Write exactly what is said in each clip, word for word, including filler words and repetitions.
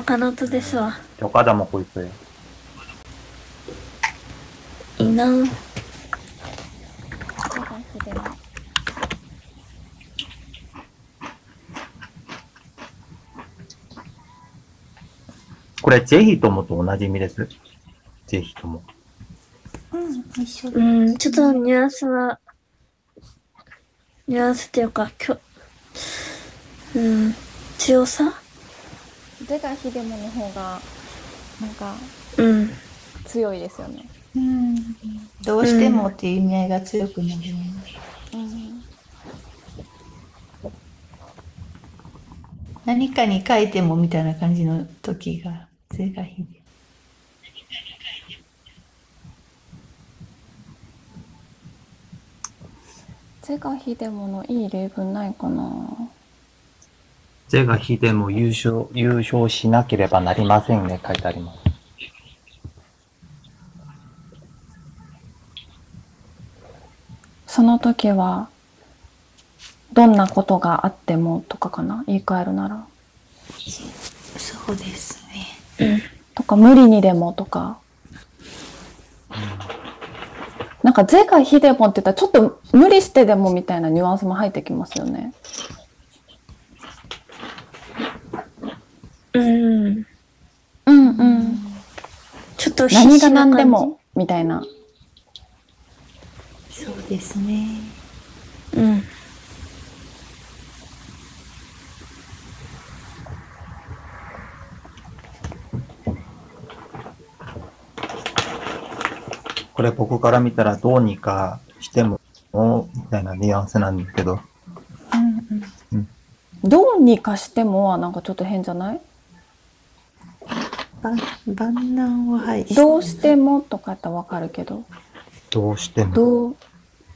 가나도ですわ。 저 과자 먹고 있어요. いいな。 これ、ぜひともと同じ意味です。ぜひとも。 うん、一緒です。 うん、ちょっとニュアンスは、ニュアンスっていうか、きょ、うん、強さ是が非でもの方が、なんか、 うん。 強いですよね。 うん。どうしてもっていう意味合いが強くなるね。 うん。 何かに書いてもみたいな感じの時が、是が非で。 是が非でものいい例文ないかな。 是が非でも優勝、優勝しなければなりませんね、書いてあります。 その時は、どんなことがあってもとかかな、言い換えるなら。 そうですね。 とか、無理にでもとか。なんか、是が非でもって言ったら、ちょっと無理してでもみたいなニュアンスも入ってきますよね。 うん。 うんうん。 ちょっと何が何でもみたいな。 そうですね。 うん。 これ僕から見たらどうにかしても、みたいなニュアンスなんだけど。 うんうん。どうにかしてもはなんかちょっと変じゃない？ 万難ははい。 どうしてもとかやったらわかるけど。 どうしても。 どう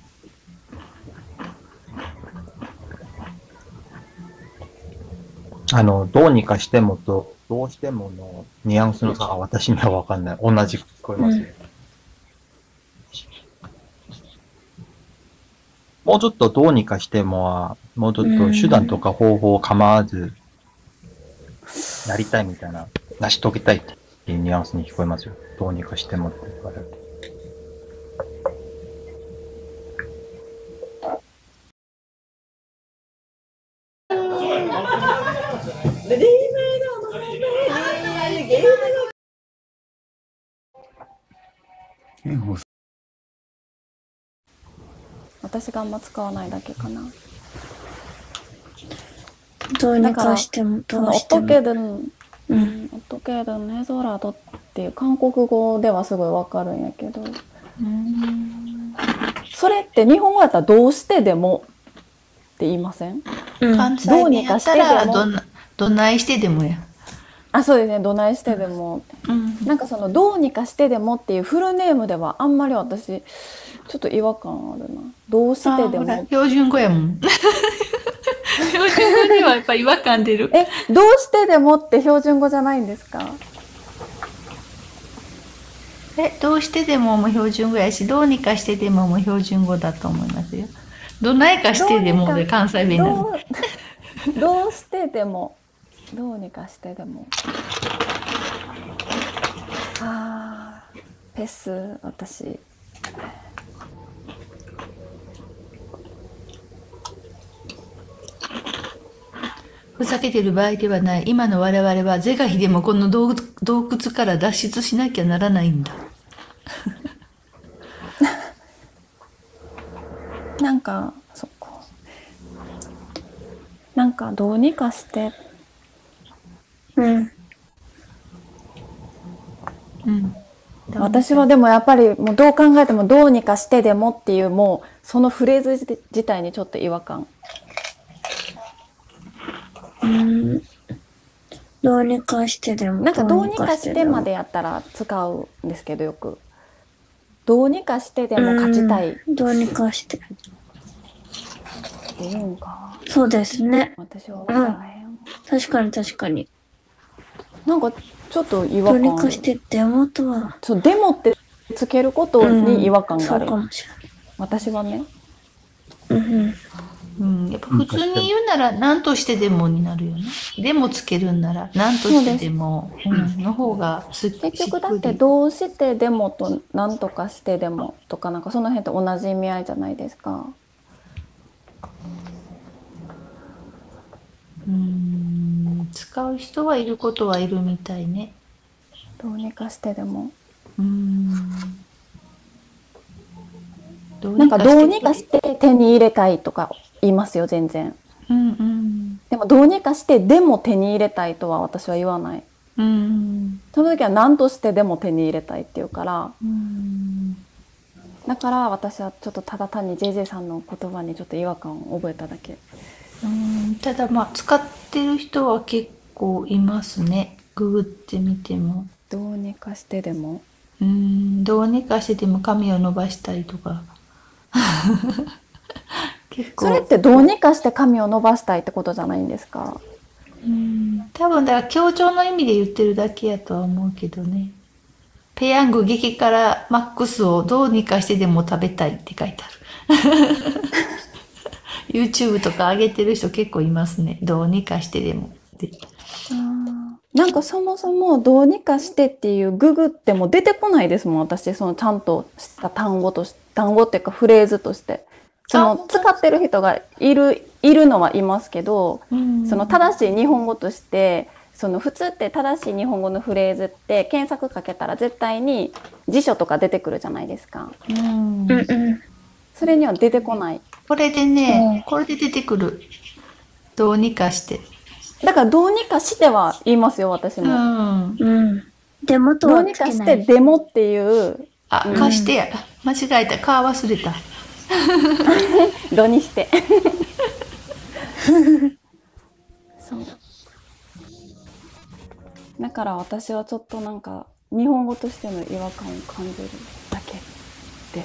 あの、どうにかしてもと、どうしてものニュアンスの差は私にはわかんない。同じく聞こえますよ。うんもうちょっとどうにかしてもは、もうちょっと手段とか方法を構わず、なりたいみたいな、成し遂げたいっていうニュアンスに聞こえますよ。どうにかしてもって言われる。 私があんま使わないだけかな。 どうにかしても、どうしても。 어떻게든、うん、어떻게든 해서라도っていう韓国語ではすごいわかるんやけど、うんそれって日本語やったらどうしてでもって言いません？ うん、関西どうにかしてでも。 どんな、どないしてでもや。 あ、そうですね。どないしてでも、うん、なんかそのどうにかしてでもっていうフルネームではあんまり私ちょっと違和感あるな。どうしてでも。 標準語やもん。標準語ではやっぱ違和感出る。 え、どうしてでもって標準語じゃないんですか？ え、どうしてでもも標準語やし、どうにかしてでもも標準語だと思いますよ。どないかしてでもで関西弁なの。 どうしてでも、どうにかしてでも。あー、ペス、私。 ふざけてる場合ではない。今の我々は是が非でもこの洞窟から脱出しなきゃならないんだ。 なんか、そっか。なんかどうにかして。 うん。 うん。私はでもやっぱりもうどう考えてもどうにかしてでもっていうもうそのフレーズ自体にちょっと違和感。 うん。どうにかしてでも。 なんかどうにかしてまでやったら使うんですけどよく。どうにかしてでも勝ちたい。 どうにかして。 いいんか。 そうですね。 私は分からへん、うん。 確かに確かに。 なんかちょっと違和感。 どうにかしてでもとは。 そう、でもってつけることに違和感がある。 うん、そうかもしれない。 私はね。 うん。 うん、やっぱ普通に言うなら何としてでもになるよね。でもつけるんなら何としてでも、うん、の方がす結局だってしっくり。 どうしてでもとなんとかしてでもとかなんかその辺って同じ意味合いじゃないですか。 うん、使う人はいることはいるみたいね。 どうにかしてでも。 うん。どうなんかにかしてどうにかして手に入れたいとか言いますよ全然。 うんうんでもどうにかしてでも手に入れたいとは私は言わない。 うんその時は何としてでも手に入れたいっていうから、 うんだから私はちょっとただ単に ジェイジェイ さんの言葉にちょっと違和感を覚えただけ。 うんただまあ使ってる人は結構いますね。ググってみても。 どうにかしてでも。 うんどうにかしてでも髪を伸ばしたいとか。結構それってどうにかして髪を伸ばしたいってことじゃないんですか？ うん多分だから強調の意味で言ってるだけやとは思うけどね。ペヤング激辛マックスをどうにかしてでも食べたいって書いてある。YouTube とか上げてる人結構いますね。どうにかしてでもって。 なんかそもそもどうにかしてっていうググっても出てこないですもん私。そのちゃんとした単語とし単語っていうかフレーズとしてその使ってる人がいるいるのはいますけど、その正しい日本語としてその普通って正しい日本語のフレーズって検索かけたら絶対に辞書とか出てくるじゃないですか。 うんうんうん。 それには出てこない。 これでね、これで出てくる。どうにかして。 だからどうにかしては言いますよ私うも。 ん。 うん。でもとどうはにかしてつけない。 でもっていうあ、貸してや。間違えた。顔忘れた。 どにしてそうだから私はちょっとなんか日本語としての違和感を感じるだけです。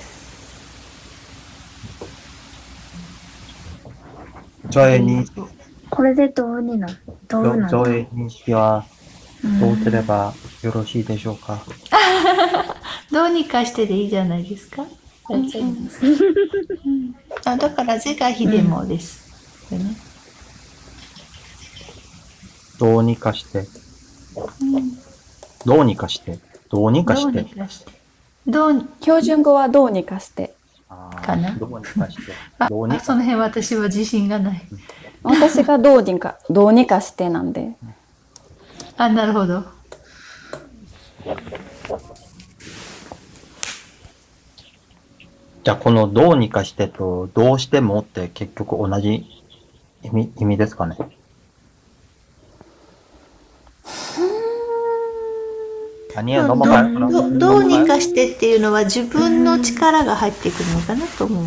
저의認識これでどうになるどうなる 저의認識はどうすればよろしいでしょうか。 どうにかしてでいいじゃないですか。大丈夫ですうんあだから、是が非でもです。これねどうにかして、どうにかして、どうにかどうにして。 かして。どうに標準語はどうにかしてあーかなどうにかして。 あどうにかあその辺私は自信がない。 私がどうにかどうにかしてなんであ、なるほど。 じゃあこのどうにかしてとどうしてもって結局同じ意味、意味ですかね。아니에요 ど 넘어가요. どどうにかしてっていうのは自分の力が入ってくるのかなと思う。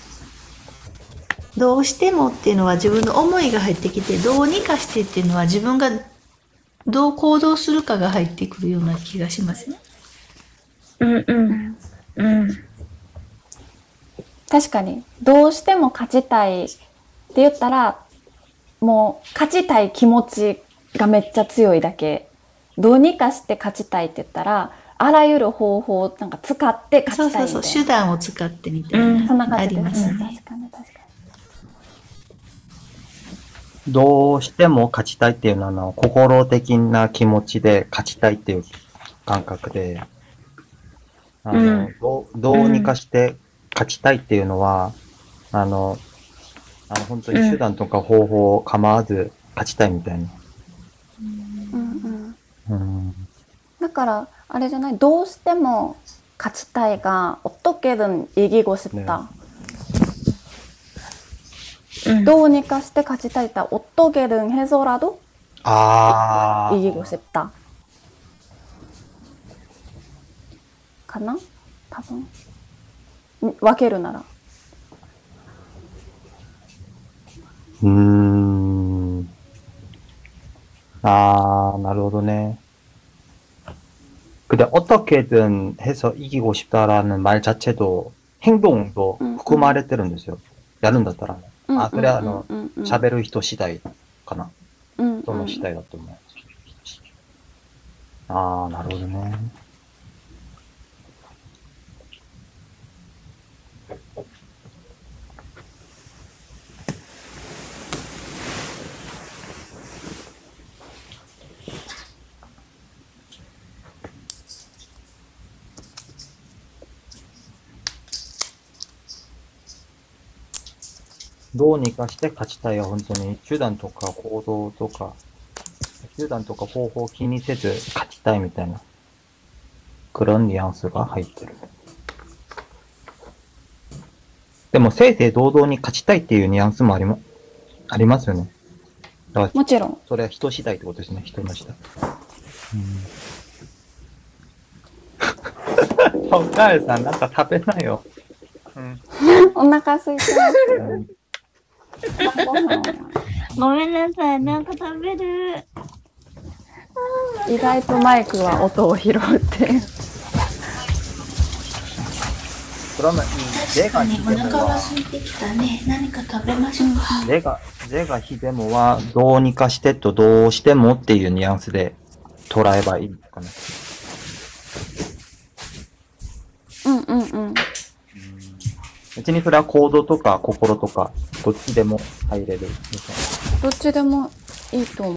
どうしてもっていうのは自分の思いが入ってきて、どうにかしてっていうのは自分がどう行動するかが入ってくるような気がしますね。 うんうん。うん。 確かにどうしても勝ちたいって言ったらもう勝ちたい気持ちがめっちゃ強いだけ。どうにかして勝ちたいって言ったらあらゆる方法をなんか使ってそう勝ちたいみたいな。 そうそう、手段を使ってみたいな、 うんそんなあ感じですね。 りますね。 確かに確かどうしても勝ちたいっていうのはあの心的な気持ちで勝ちたいっていう感覚で、あの、 うんどうどうにかして勝ちたいっていうのは、あの、あの本当に手段とか方法を構わず勝ちたいみたいな。 に。うんうんうんだからあれじゃないどうしても勝ちたいが어떻게든 이기고 싶다、 うん。 どうにかして勝ちたいって어떻게든 해서라도 ああ。 이기고 싶다かな多分ん分けるならうーん。ああ、なるほどね。근데 어떻게든 해서 이기고 싶다라는 말 자체도 행동도 음, 含まれてるんですよ。やるんだったら。あ、それはあの、 うんうんうん喋る人次第かな。 うん人の次第だと思う。ああ、なるほどね。 どうにかして勝ちたいは本当に手段とか行動とか、手段とか方法を気にせず勝ちたいみたいな、그런ニュアンスが入ってる。でも、正々堂々に勝ちたいっていうニュアンスもありま、ありますよね。だからもちろん。 それは人次第ってことですね、人の次第。うん。お母さん、なんか食べなよ。うん。 お腹空いてます。ご飯ごめんなさい、なんか食べる。 意外とマイクは音を拾って。 그러면 이 내가 お腹が 히데모와 空いてきたね。何か食べましょうか。 내가 내가 히데모와 どうにかしてとどうしてもっていうニュアンスで捉えばいいかな。 うんうんうん。 別にそれは行動とか心とかどっちでも入れるみたいな。 どっちでもいいと思